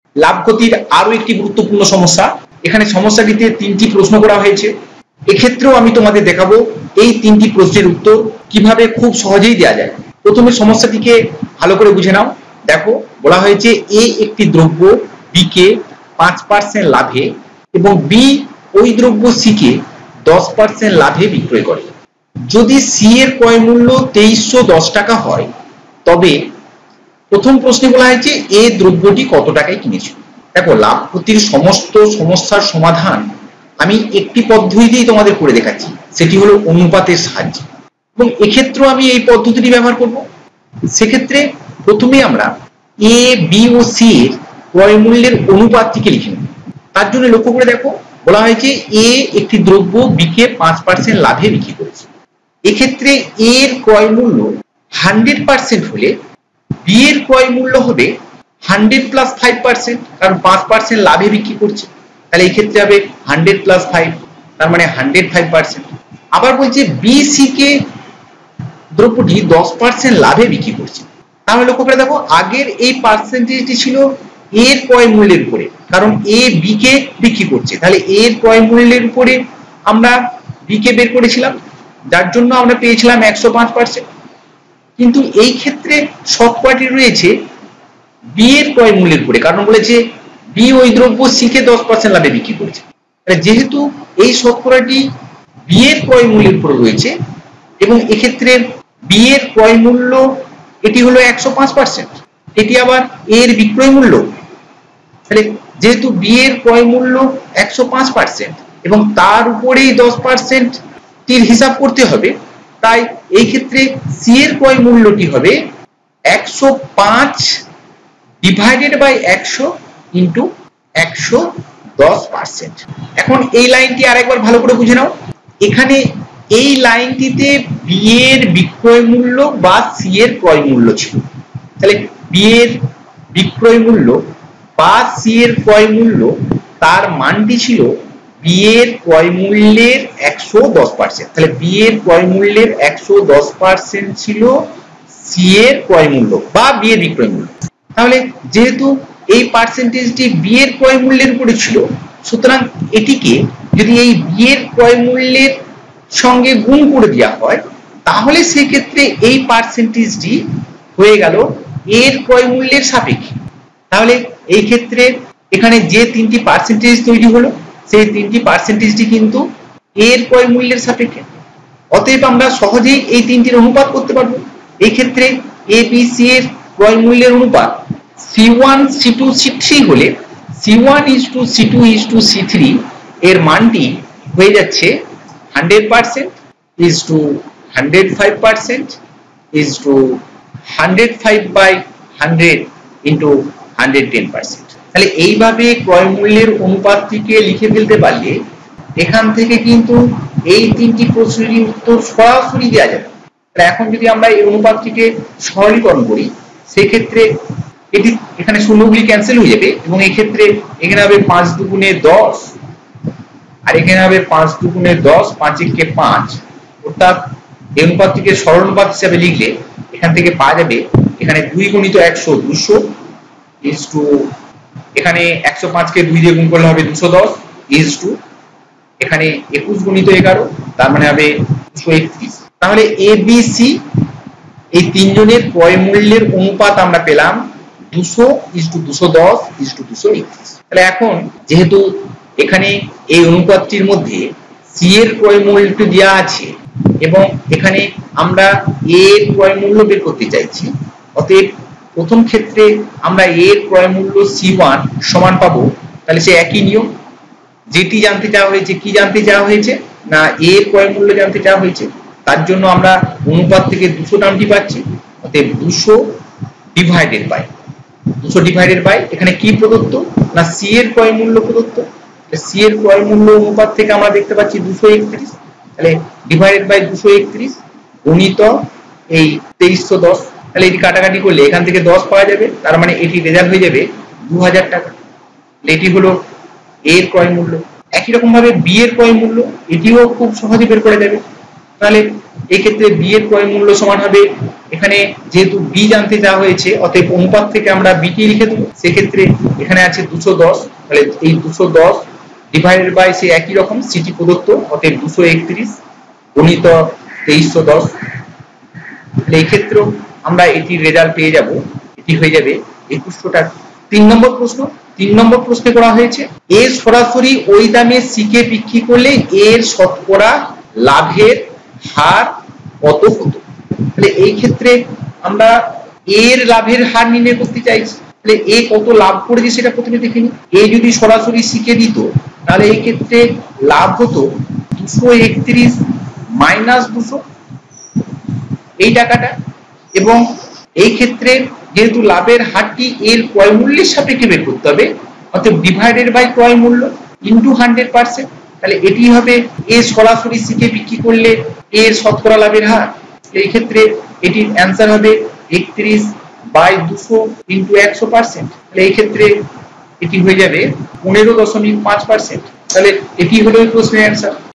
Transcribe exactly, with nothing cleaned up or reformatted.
লাভ ক্ষতির আরো একটি গুরুত্বপূর্ণ সমস্যা। এখানে সমস্যাটিতে তিনটি প্রশ্ন করা হয়েছে। এক্ষেত্রেও আমি তোমাদের দেখাবো এই তিনটি প্রশ্নের উত্তর কিভাবে খুব সহজেই দেওয়া যায়। প্রথমে সমস্যাটিকে ভালো করে বুঝে নাও। দেখো, বলা হয়েছে এ একটি দ্রব্য বি কে পাঁচ পার্সেন্ট লাভে এবং বি ওই দ্রব্য সি কে দশ পার্সেন্ট লাভে বিক্রয় করে। যদি সি এর ক্রয় মূল্য তেইশশো দশ টাকা হয়, তবে প্রথম প্রশ্নে বলা হয়েছে এ দ্রব্যটি কত টাকায় কিনেছিল। দেখো, লাভ ক্ষতির সমস্ত সমস্যার সমাধান আমি একটি পদ্ধতিতেই তোমাদের করে দেখাচ্ছি, সেটি হলো অনুপাতের সাহায্যে, এবং এক্ষেত্রেও আমি এই পদ্ধতিটি ব্যবহার করব। সেক্ষেত্রে প্রথমে আমরা এ বি ও সি এর ক্রয় মূল্যের অনুপাতটিকে লিখে নেব। তার জন্য লক্ষ্য করে দেখো, বলা হয়েছে এ একটি দ্রব্য বি কে পাঁচ পার্সেন্ট লাভে বিক্রি করেছে। এক্ষেত্রে এ এর ক্রয় মূল্য হান্ড্রেড পার্সেন্ট হলে বি এর ক্রয় মূল্য হবে হান্ড্রেড প্লাস ফাইভ পার্সেন্ট, কারণ পাঁচ পার্সেন্ট লাভে বিক্রি করছে। তাহলে এই ক্ষেত্রে হবে হান্ড্রেড প্লাস ফাইভ, তার মানে হান্ড্রেড ফাইভ পার্সেন্ট। আবার বলছে বি সি কে দ্রব্যটি দশ পার্সেন্ট লাভে বিক্রি করছে। তাহলে লক্ষ্য করে দেখো, আগের এই পার্সেন্টেজটি ছিল এর ক্রয় মূল্যের উপরে, কারণ এ বি কে বিক্রি করছে। তাহলে এর ক্রয় মূল্যের উপরে আমরা বি কে বের করেছিলাম, যার জন্য আমরা পেয়েছিলাম একশো পাঁচ পার্সেন্ট। কিন্তু এই ক্ষেত্রে শতকরাটি রয়েছে বি এর ক্রয় মূল্যের উপরে, কারণ বলেছে বি ওই দ্রব্য সি কে দশ পার্সেন্ট লাভে বিক্রি করেছে। যেহেতু এই শতকরাটি বি এর ক্রয় মূল্যের উপরে রয়েছে এবং এক্ষেত্রে বি এর ক্রয় মূল্য এটি হলো একশো পাঁচ পার্সেন্ট, এটি আবার এর বিক্রয় মূল্য। তাহলে যেহেতু বি এর ক্রয় মূল্য একশো পাঁচ পার্সেন্ট এবং তার উপরেই দশ পার্সেন্ট টির হিসাব করতে হবে, তাই এই ক্ষেত্রে সি এর ক্রয় মূল্যটি হবে একশো পাঁচ ডিভাইডেড বাই একশো ইন্টু একশো দশ পার্সেন্ট। এখন এই লাইনটি আরেকবার ভালো করে বুঝে নাও। এখানে এই লাইনটিতে বি এর বিক্রয় মূল্য বা সি এর ক্রয় মূল্য ছিল। তাহলে বি এর বিক্রয় মূল্য বা সি এর ক্রয় মূল্য, তার মানটি ছিল বি এর ক্রয় মূল্যের একশো দশ পার্সেন্ট। তাহলে বি এর ক্রয় মূল্যের একশো দশ পার্সেন্ট ছিল সি এর ক্রয় মূল্য বা বি এর বিক্রয় মূল্য। তাহলে যেহেতু এই পার্সেন্টেজটি বি এর ক্রয় মূল্যের উপরে ছিল, সুতরাং এটিকে যদি এই বি এর ক্রয় মূল্যের সঙ্গে গুণ করে দেওয়া হয়, তাহলে সেক্ষেত্রে এই পার্সেন্টেজটি হয়ে গেল এর ক্রয় মূল্যের সাপেক্ষে। তাহলে এই ক্ষেত্রে এখানে যে তিনটি পার্সেন্টেজ তৈরি হলো, সেই তিনটি পার্সেন্টেজটি কিন্তু এর ক্রয় মূল্যের সাপেক্ষে। অতএব আমরা সহজেই এই তিনটির অনুপাত করতে পারবো। এই ক্ষেত্রে এ বি সি এর ক্রয় মূল্যের অনুপাত C one C two C three হলে C one is to C two is to C three এর মানটি হয়ে যাচ্ছে hundred percent is to hundred five percent is to hundred five by hundred into hundred ten percent. তাহলে এইভাবে ক্রয় মূল্যের অনুপাতটিকে লিখে ফেলতে পারলে এখান থেকে কিন্তু এই তিনটি প্রশ্নেরই উত্তর সরাসরি দেওয়া যাবে। এখন যদি আমরা এই অনুপাতটিকে সরলীকরণ করি, সেক্ষেত্রে এটি এখানে শূন্যগুলি ক্যান্সেল হয়ে যাবে এবং এই ক্ষেত্রে এখানে হবে পাঁচ দুগুণে দশ আর এখানে হবে পাঁচ দুগুণে দশ, পাঁচ একে পাঁচ। অর্থাৎ এই অনুপাতটিকে সরল অনুপাত হিসাবে লিখলে এখান থেকে পাওয়া যাবে এখানে দুই গুণিত একশো দুশো ইজ টু, এখানে একশো পাঁচ কে দুই দিয়ে গুণ করলে হবে দুশো দশ ইজ টু, এখানে একুশ গুণিত এগারো, তার মানে হবে দুশো একত্রিশ। তাহলে এ বি সি এই তিনজনের ক্রয় মূল্যের অনুপাত আমরা পেলাম দুশো ইজ টু দুশো দশ ইজ টু দুশো একত্রিশ। তাহলে এখন যেহেতু এখানে এই অনুপাতটির মধ্যে সি এর ক্রয় মূল্যটি দেওয়া আছে এবং এখানে আমরা এ এর ক্রয় মূল্য বের করতে চাইছি, অতএব প্রথম ক্ষেত্রে আমরা এ এর ক্রয় মূল্য সি ওয়ান সমান পাবো। তাহলে সে একই নিয়ম, যেটি জানতে চাওয়া হয়েছে, কি জানতে চাওয়া হয়েছে না এ এর ক্রয় মূল্য জানতে চাওয়া হয়েছে, তার জন্য আমরা অনুপাত থেকে দুশো টার্মটি পাচ্ছি। অতএব দুশো ডিভাইডেড বাই দুশো ডিভাইডেড বাই এখানে কি প্রদত্ত না সি এর ক্রয় মূল্য প্রদত্ত। সি এর ক্রয় মূল্য অনুপাত থেকে আমরা দেখতে পাচ্ছি দুশো একত্রিশ। তাহলে ডিভাইডেড বাই দুশো একত্রিশ গুণিত এই তেইশশো দশ। তাহলে এটি কাটাকাটি করলে এখান থেকে দশ পাওয়া যাবে, তার মানে এটি রেজাল্ট হয়ে যাবে দু হাজার টাকা। এটি হলো এর ক্রয় মূল্য। একই রকম ভাবে বি এর ক্রয় মূল্য, এটিও খুব সহজে বের করা যাবে। তাহলে এই ক্ষেত্রে বি এর ক্রয় মূল্য সমান হবে, এখানে যেহেতু বি জানতে চাওয়া হয়েছে অতএব অনুপাত থেকে আমরা বি টি লিখে দেবো। সেক্ষেত্রে এখানে আছে দুশো দশ, তাহলে এই দুশো দশ ডিভাইডেড বাই সে একই রকম সিটি প্রদত্ত, অতএব দুশো একত্রিশ গণিত তেইশশো দশ। তাহলে এই ক্ষেত্রেও আমরা এটির রেজাল্ট পেয়ে যাব, এটি হয়ে যাবে একুশশো টাকা। তিন নম্বর প্রশ্ন, তিন নম্বর প্রশ্নে করা হয়েছে এ সরাসরি ওই দামে সি কে বিক্রি করলে এর শতকরা লাভের হার কত হতো। তাহলে এই ক্ষেত্রে আমরা এর লাভের হার নির্ণয় করতে চাইছি, তাহলে এ কত লাভ করেছে সেটা প্রথমে দেখে নিই। এ যদি সরাসরি সি কে দিত তাহলে এই ক্ষেত্রে লাভ হতো দুশো একত্রিশ মাইনাস দুশো এই টাকাটা, এবং এই ক্ষেত্রে যেহেতু লাভের হারটি এর ক্রয় মূল্যের সাপেক্ষে বের করতে হবে অর্থাৎ ডিভাইডেড বাই ক্রয় মূল্য ইনটু হান্ড্রেড পার্সেন্ট, তাহলে এটি হবে এ সরাসরি সি কে বিক্রি করলে এর শতকরা লাভের হার। এই ক্ষেত্রে এটির অ্যান্সার হবে একত্রিশ বাই দুশো ইনটু একশো পার্সেন্ট, তাহলে এই ক্ষেত্রে এটি হয়ে যাবে পনেরো দশমিক পাঁচ পার্সেন্ট। তাহলে এটি হলো এই প্রশ্নের অ্যান্সার।